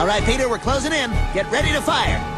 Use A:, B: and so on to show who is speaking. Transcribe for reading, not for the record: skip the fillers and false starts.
A: All right, Peter, we're closing in. Get ready to fire.